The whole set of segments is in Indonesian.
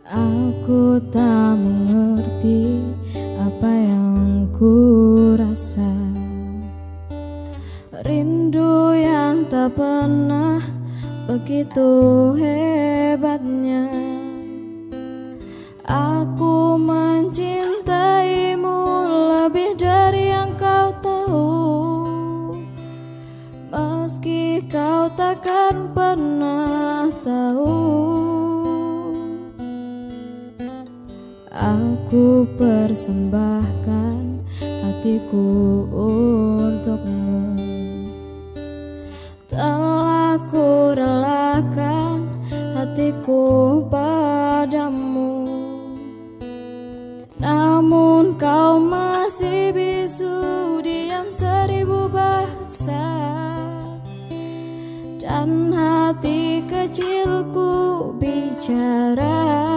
Aku tak mengerti apa yang ku rasa. Rindu yang tak pernah begitu hebatnya. Aku mencintaimu lebih dari yang kau tahu, meski kau takkan pernah tahu. Aku persembahkan hatiku untukmu. Telah ku relakan hatiku padamu, namun kau masih bisu diam 1000 bahasa. Dan hati kecilku bicara.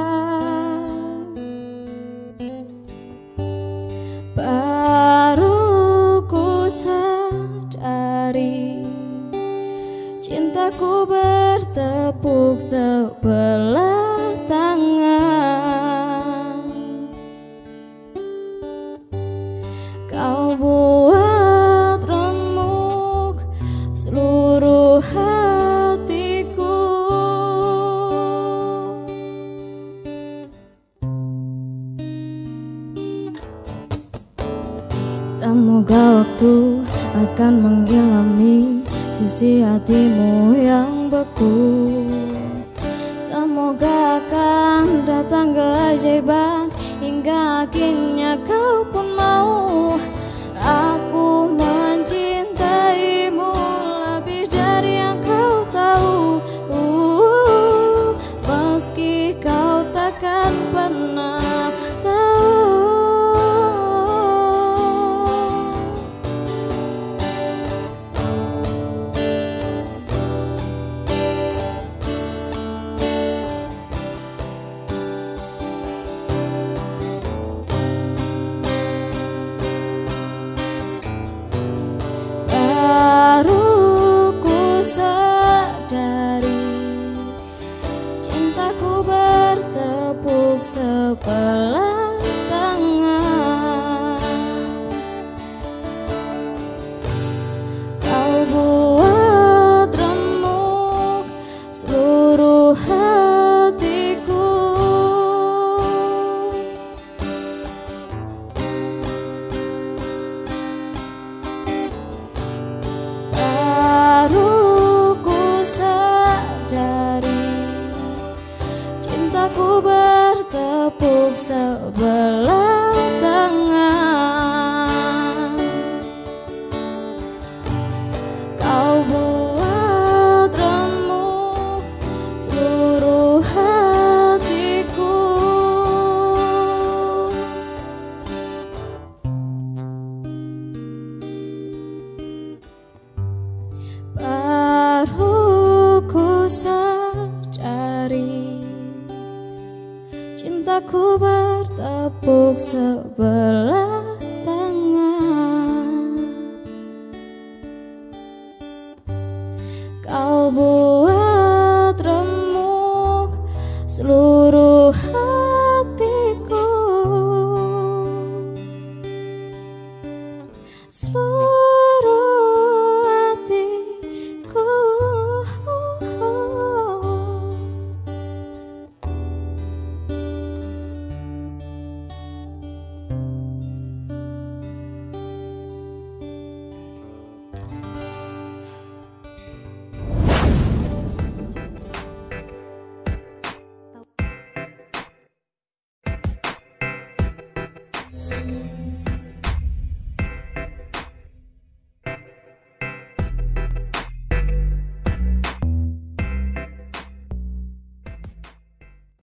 Baru ku sadari cintaku bertepuk sebelah tangan. Kau buat remuk seluruh hatiku. Semoga waktu akan mengilami sisi hatimu yang beku. Semoga akan datang keajaiban hingga akhirnya kau pun mau. Aku mencintaimu lebih dari yang kau tahu, meski kau takkan pernah tahu. Baru ku sadari cintaku bertepuk sebelah tangan. Kau buat remuk seluruh hatiku. Baru ku sadari cintaku bertepuk sebelah tangan. Kau buat remuk seluruh hatiku. Baru ku sadari cintaku bertepuk sebelah tangan. Kau buat remuk seluruh hatiku. Seluruh hatiku.